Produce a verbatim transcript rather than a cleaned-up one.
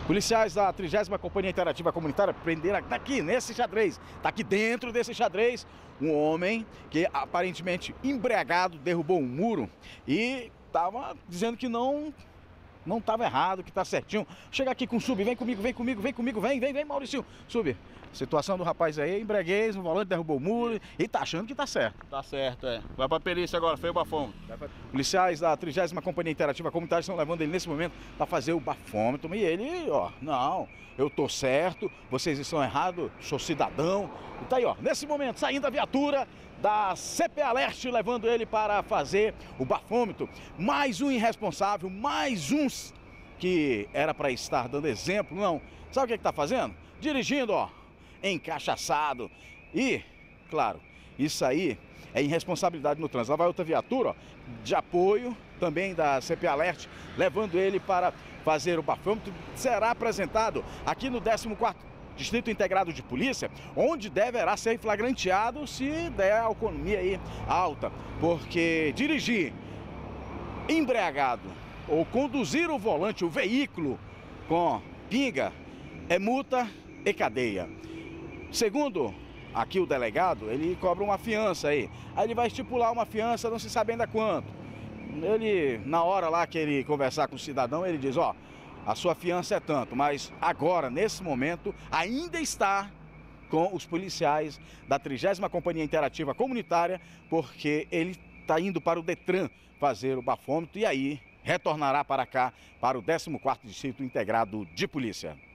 Policiais da trigésima Companhia Interativa Comunitária prenderam aqui, nesse xadrez, tá aqui dentro desse xadrez, um homem que aparentemente embriagado derrubou um muro e estava dizendo que não não estava errado, que tá certinho. Chega aqui com o Sub, vem comigo, vem comigo, vem comigo, vem, vem, vem, Maurício. Sub, situação do rapaz aí, embriaguez, no volante, derrubou o muro e tá achando que tá certo. Tá certo, é. Vai pra perícia agora, foi o bafômetro. Policiais da trigésima Companhia Interativa Comunitária estão levando ele nesse momento para fazer o bafômetro. E ele, ó, não, eu tô certo, vocês estão errados, sou cidadão. E tá aí, ó, nesse momento, saindo a viatura da C P Alerte, levando ele para fazer o bafômetro. Mais um irresponsável, mais um que era para estar dando exemplo, não. Sabe o que é que tá fazendo? Dirigindo, ó, encachaçado. E, claro, isso aí é irresponsabilidade no trânsito. Lá vai outra viatura, ó, de apoio, também da C P Alerte, levando ele para fazer o bafômetro. Será apresentado aqui no décimo quarto Distrito Integrado de Polícia, onde deverá ser flagranteado se der a alcoolemia aí alta. Porque dirigir embriagado ou conduzir o volante, o veículo com pinga, é multa e cadeia. Segundo aqui o delegado, ele cobra uma fiança aí. Aí ele vai estipular uma fiança, não se sabe ainda quanto. Ele, na hora lá que ele conversar com o cidadão, ele diz, ó, a sua fiança é tanto, mas agora, nesse momento, ainda está com os policiais da trigésima Companhia Interativa Comunitária, porque ele está indo para o Detran fazer o bafômetro e aí retornará para cá, para o décimo quarto Distrito Integrado de Polícia.